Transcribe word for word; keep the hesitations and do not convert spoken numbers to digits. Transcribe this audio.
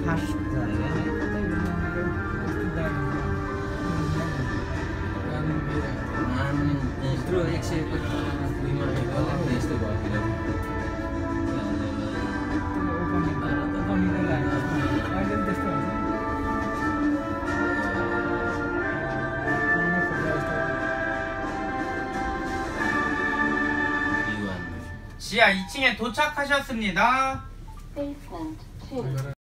खास हुन्छ यत्रो एक सय दुईमा यस्तो भयो 지하 이 층에 도착하셨습니다. Basement two.